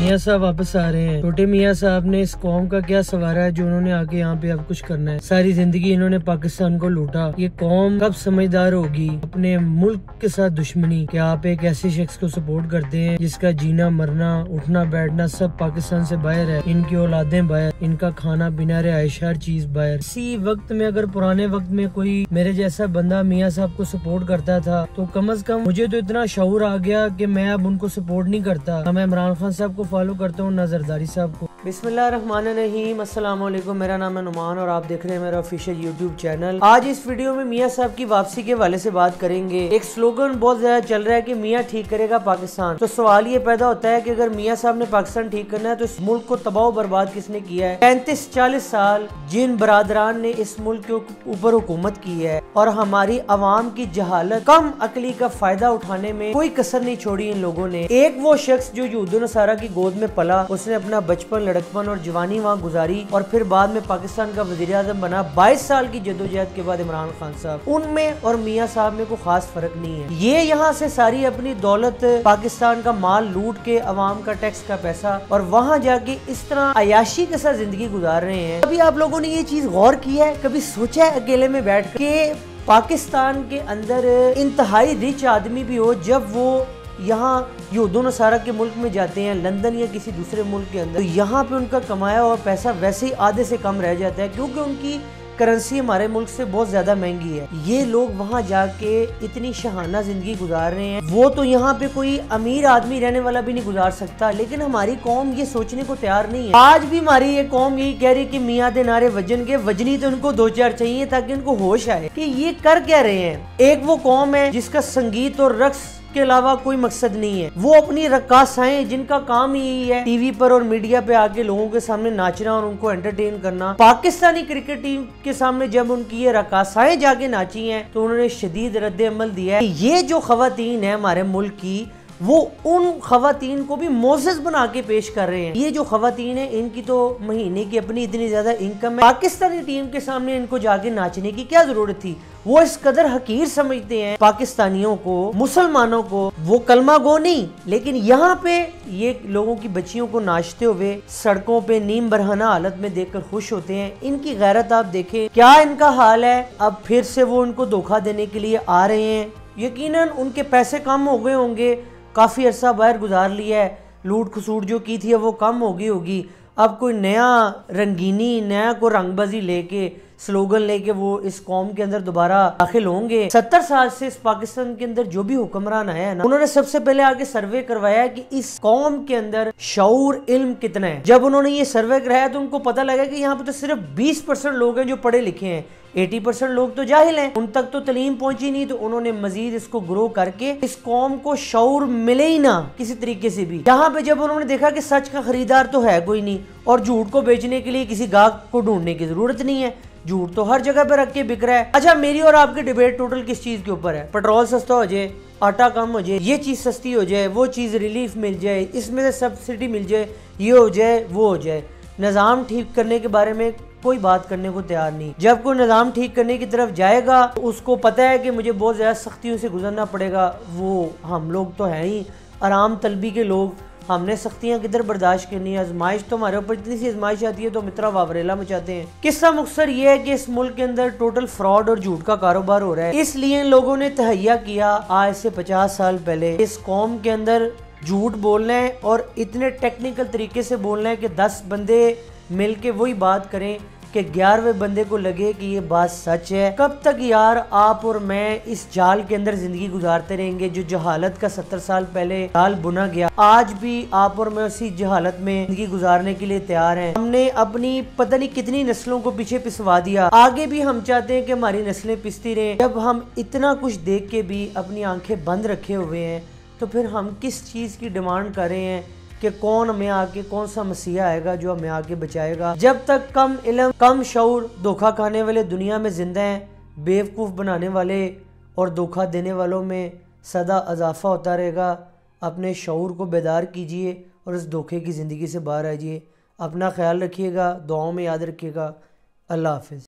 मियाँ साहब वापस आ रहे हैं। छोटे मियाँ साहब ने इस कौम का क्या सवारा है जो उन्होंने आके यहाँ पे अब कुछ करना है। सारी जिंदगी इन्होंने पाकिस्तान को लूटा। ये कौम कब समझदार होगी अपने मुल्क के साथ दुश्मनी कि आप एक ऐसे शख्स को सपोर्ट करते हैं जिसका जीना मरना उठना बैठना सब पाकिस्तान से बाहर है। इनकी औलादें बाहर, इनका खाना पीना रिहाइश हर चीज बाहर। इसी वक्त में अगर पुराने वक्त में कोई मेरे जैसा बंदा मियाँ साहब को सपोर्ट करता था तो कम अज कम मुझे तो इतना शऊर आ गया कि मैं अब उनको सपोर्ट नहीं करता। मैं इमरान खान साहब को फॉलो करता हूँ, ना जरदारी साहब को। बिस्मिल्लाहिर्रहमानिर्रहीम, अस्सलाम वालेकुम। मेरा नाम है नुमान और आप देख रहे हैं मेरा ऑफिशियल यूट्यूब चैनल। आज इस वीडियो में मियाँ साहब की वापसी के हवाले से बात करेंगे। एक स्लोगन बहुत ज्यादा चल रहा है कि मियाँ ठीक करेगा पाकिस्तान। तो सवाल ये पैदा होता है कि अगर मियाँ साहब ने पाकिस्तान ठीक करना है तो इस मुल्क को तबाह बर्बाद किसने किया है? 35-40 साल जिन बरादरान ने इस मुल्क के ऊपर हुकूमत की है और हमारी आवाम की जहालत कम अकली का फायदा उठाने में कोई कसर नहीं छोड़ी इन लोगों ने। एक वो शख्स जो यहूद नसारा की गोद में पला, उसने अपना बचपन लड़कपन और जवानी वहाँ गुजारी और फिर बाद में पाकिस्तान का वजीर आज़म बना। 22 साल की जदोजहद के बाद इमरान खान साहब, उनमें और मियाँ साहब में कोई खास फर्क नहीं है। ये यहाँ से सारी अपनी दौलत पाकिस्तान का माल लूट के अवाम का टैक्स का पैसा और वहाँ जाके इस तरह अयाशी के साथ जिंदगी गुजार रहे हैं। कभी आप लोगों ने ये चीज गौर की है, कभी सोचा है अकेले में बैठ के पाकिस्तान के अंदर इंतहाई रिच आदमी भी हो, जब वो यहाँ यहूद नसारा के मुल्क में जाते हैं, लंदन या किसी दूसरे मुल्क के अंदर, तो यहाँ पे उनका कमाया और पैसा वैसे ही आधे से कम रह जाता है क्योंकि उनकी करेंसी हमारे मुल्क से बहुत ज्यादा महंगी है। ये लोग वहाँ जाके इतनी शहाना जिंदगी गुजार रहे हैं। वो तो यहाँ पे कोई अमीर आदमी रहने वाला भी नहीं गुजार सकता, लेकिन हमारी कौम ये सोचने को तैयार नहीं है। आज भी हमारी ये कौम यही कह रही कि मियाँ दे नारे वजन के, वजनी तो उनको 2-4 चाहिए ताकि उनको होश आए कि ये कर क्या रहे हैं। एक वो कौम है जिसका संगीत और रक्स के अलावा कोई मकसद नहीं है। वो अपनी रक्कासाएं जिनका काम ही यही है टीवी पर और मीडिया पे आके लोगों के सामने नाचना और उनको एंटरटेन करना। पाकिस्तानी क्रिकेट टीम के सामने जब उनकी ये रक्कासाएं जाके नाची हैं तो उन्होंने शदीद रद्द अमल दिया है। ये जो खवातीन है हमारे मुल्क की, वो उन खवातीन को भी मोसेस बना के पेश कर रहे हैं। ये जो खवातीन है इनकी तो महीने की अपनी इतनी ज्यादा इनकम है, पाकिस्तानी टीम के सामने इनको जाके नाचने की क्या जरूरत थी? वो इस कदर हकीर समझते हैं पाकिस्तानियों को, मुसलमानों को। वो कलमा गो नहीं, लेकिन यहाँ पे ये लोगों की बच्चियों को नाचते हुए सड़कों पे नीम बरहना हालत में देखकर खुश होते हैं। इनकी गैरत आप देखें, क्या इनका हाल है। अब फिर से वो उनको धोखा देने के लिए आ रहे हैं। यकीनन उनके पैसे कम हो गए होंगे, काफी अरसा बाहर गुजार लिया है, लूट खसूट जो की थी वो कम हो गई होगी। अब कोई नया रंगीनी, नया को रंगबाजी लेके, स्लोगन लेके वो इस कौम के अंदर दोबारा दाखिल होंगे। 70 साल से इस पाकिस्तान के अंदर जो भी हुक्मरान आया है ना, उन्होंने सबसे पहले आगे सर्वे करवाया है कि इस कौम के अंदर शऊर इल्म कितना है। जब उन्होंने ये सर्वे कराया तो उनको पता लगा कि यहाँ पे तो सिर्फ 20% लोग हैं जो पढ़े लिखे हैं, 80% लोग तो जाहिल हैं, उन तक तो तालीम पहुंची नहीं। तो उन्होंने मजीद इसको ग्रो करके इस कौम को शऊर मिले ही ना किसी तरीके से भी। यहाँ पे जब उन्होंने देखा कि सच का खरीदार तो है कोई नहीं और झूठ को बेचने के लिए किसी गाहक को ढूंढने की जरूरत नहीं है, झूठ तो हर जगह पे रख के बिक रहा है। अच्छा, मेरी और आपकी डिबेट टोटल किस चीज के ऊपर है? पेट्रोल सस्ता हो जाए, आटा कम हो जाए, ये चीज सस्ती हो जाए, वो चीज रिलीफ मिल जाए, इसमें से सब्सिडी मिल जाए, ये हो जाए, वो हो जाए। निज़ाम ठीक करने के बारे में कोई बात करने को तैयार नहीं। जब कोई निज़ाम ठीक करने की तरफ जाएगा तो उसको पता है कि मुझे बहुत ज़्यादा सख्तियों से गुजरना पड़ेगा। वो हम लोग तो हैं ही आराम तलबी के लोग, हमने सख्तियां किधर बर्दाश्त करनी है। आजमाइश तो हमारे ऊपर इतनी सी आजमाइश आती है तो मित्रा वावरेला मचाते हैं। किस्सा मुख्तसर ये है कि इस मुल्क के अंदर टोटल फ्रॉड और झूठ का कारोबार हो रहा है। इसलिए लोगों ने तहैया किया आज से 50 साल पहले इस कौम के अंदर झूठ बोलना है और इतने टेक्निकल तरीके से बोलना है कि 10 बंदे मिलके वही बात करें कि 11वें बंदे को लगे कि ये बात सच है। कब तक यार आप और मैं इस जाल के अंदर जिंदगी गुजारते रहेंगे जो जहालत का 70 साल पहले जाल बुना गया? आज भी आप और मैं उसी जहालत में जिंदगी गुजारने के लिए तैयार हैं। हमने अपनी पता नहीं कितनी नस्लों को पीछे पिसवा दिया, आगे भी हम चाहते हैं कि हमारी नस्लें पिसती रहें। जब हम इतना कुछ देख के भी अपनी आंखें बंद रखे हुए हैं तो फिर हम किस चीज़ की डिमांड कर रहे हैं कि कौन हमें आके, कौन सा मसीहा आएगा जो हमें आके बचाएगा? जब तक कम इल्म, कम शऊर, धोखा खाने वाले दुनिया में जिंदा हैं, बेवकूफ़ बनाने वाले और धोखा देने वालों में सदा इजाफा होता रहेगा। अपने शऊर को बेदार कीजिए और इस धोखे की ज़िंदगी से बाहर आइए। अपना ख्याल रखिएगा, दुआओं में याद रखिएगा। अल्लाह हाफिज़।